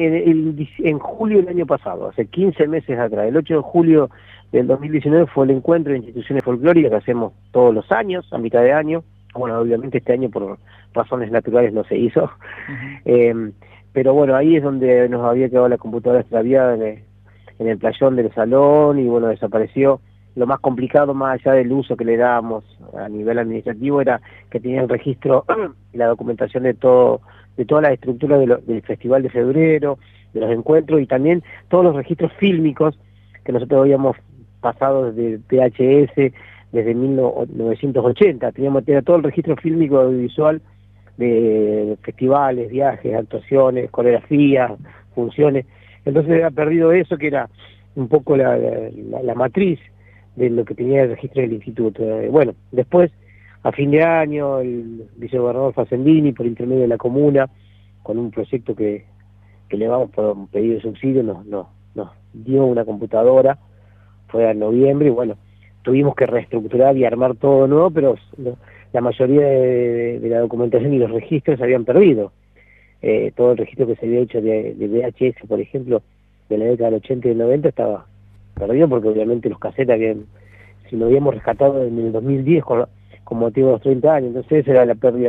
en julio del año pasado, hace 15 meses atrás, el 8 de julio del 2019 fue el encuentro de instituciones folclóricas que hacemos todos los años, a mitad de año. Bueno, obviamente este año por razones naturales no se hizo. Pero bueno, ahí es donde nos había quedado la computadora extraviada en el playón del salón y bueno, desapareció. Lo más complicado, más allá del uso que le dábamos a nivel administrativo, era que tenía el registro y la documentación de todas las estructuras del Festival de Febrero, de los encuentros y también todos los registros fílmicos que nosotros habíamos pasado desde VHS, desde 1980. Teníamos todo el registro fílmico audiovisual de festivales, viajes, actuaciones, coreografías, funciones. Entonces había perdido eso, que era un poco la matriz de lo que tenía el registro del instituto. Bueno, después, a fin de año, el vicegobernador Facendini, por intermedio de la comuna, con un proyecto que le vamos por un pedido de subsidio, nos dio una computadora, fue en noviembre, y bueno, tuvimos que reestructurar y armar todo de nuevo, pero la mayoría de la documentación y los registros se habían perdido. Todo el registro que se había hecho de VHS, por ejemplo, de la década del 80 y del 90 estaba perdido porque obviamente los cassettes si lo habíamos rescatado en el 2010 con motivo de los 30 años, entonces esa era la pérdida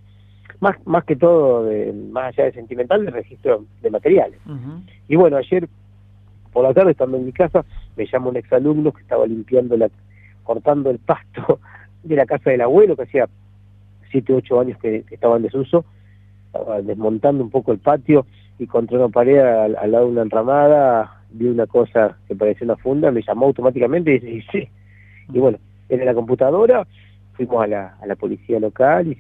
más que todo, más allá de sentimental, de registro de materiales. Y bueno, ayer por la tarde, estando en mi casa, me llama un exalumno que estaba cortando el pasto de la casa del abuelo, que hacía 7 u 8 años que estaba en desuso, estaba desmontando un poco el patio y contra una pared al lado de una enramada vi una cosa que parecía una funda, me llamó automáticamente y dice, sí. Y bueno, en la computadora fuimos a la policía local,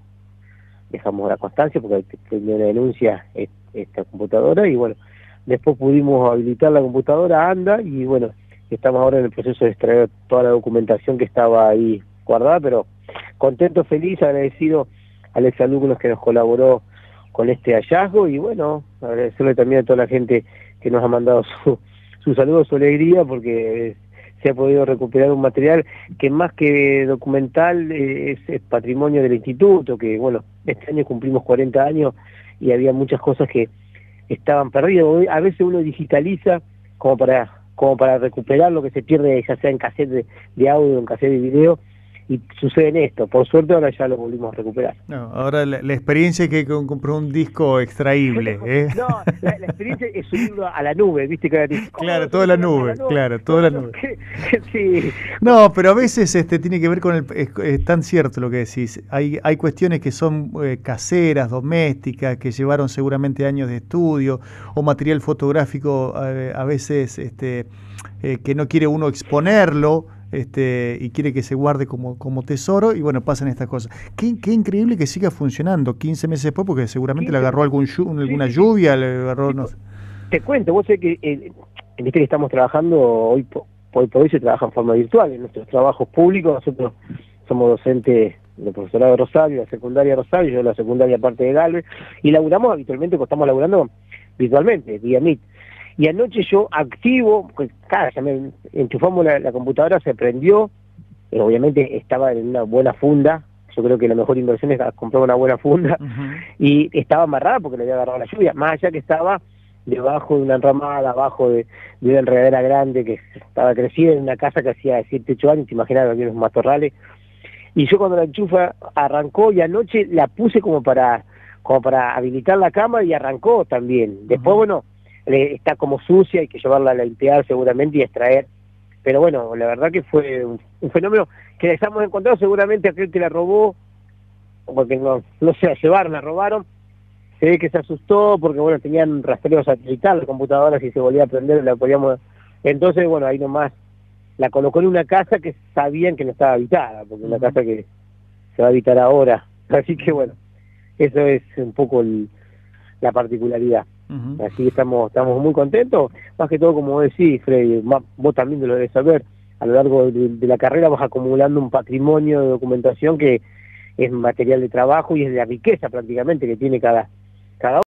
dejamos la constancia porque tenía una denuncia esta computadora y bueno, después pudimos habilitar la computadora, anda, y bueno, estamos ahora en el proceso de extraer toda la documentación que estaba ahí guardada, pero contento, feliz, agradecido al exalumno que nos colaboró con este hallazgo y bueno, agradecerle también a toda la gente que nos ha mandado su saludo, su alegría, porque se ha podido recuperar un material que más que documental es patrimonio del instituto, que bueno, este año cumplimos 40 años y había muchas cosas que estaban perdidas. A veces uno digitaliza como para recuperar lo que se pierde, ya sea en cassette de audio, en cassette de video, y sucede en esto. Por suerte ahora ya lo volvimos a recuperar. No, ahora la experiencia es que compró un disco extraíble. No, la experiencia es subirlo a la nube, ¿viste? Claro, toda la nube, claro, toda la nube. Sí. No, pero a veces tiene que ver con es tan cierto lo que decís. Hay cuestiones que son caseras, domésticas, que llevaron seguramente años de estudio, o material fotográfico a veces que no quiere uno exponerlo. Y quiere que se guarde como tesoro, y bueno, pasan estas cosas. Qué increíble que siga funcionando 15 meses después, porque seguramente le agarró alguna lluvia, le agarró... No sé. Te cuento, vos sé que en este que estamos trabajando, hoy por hoy se trabaja en forma virtual, en nuestros trabajos públicos. Nosotros somos docentes del profesorado de Rosario, la secundaria de Rosario, yo la secundaria parte de Galvez, y laburamos habitualmente, estamos laburando virtualmente, vía Meet. Y anoche yo activo, pues ya me enchufamos la computadora, se prendió, obviamente estaba en una buena funda, yo creo que la mejor inversión es comprar una buena funda, y estaba amarrada porque le había agarrado la lluvia, más allá que estaba debajo de una enramada, abajo de una enredadera grande que estaba crecida en una casa que hacía 7, 8 años, te imaginas, había unos matorrales, y yo cuando la enchufa arrancó y anoche la puse como para habilitar la cámara y arrancó también. Después, bueno, está como sucia, hay que llevarla a limpiar seguramente y extraer, pero bueno, la verdad que fue un fenómeno que les hemos encontrado. Seguramente aquel que la robó, porque no se la llevaron, la robaron, se ve que se asustó porque bueno, tenían rastreo satelital la computadora, si se volvía a prender la podíamos, entonces bueno, ahí nomás la colocó en una casa que sabían que no estaba habitada, porque es una casa que se va a habitar ahora, así que bueno, eso es un poco la particularidad. Así que estamos muy contentos, más que todo, como vos decís, Freddy, vos también lo debes saber, a lo largo de la carrera vas acumulando un patrimonio de documentación que es material de trabajo y es de la riqueza prácticamente que tiene cada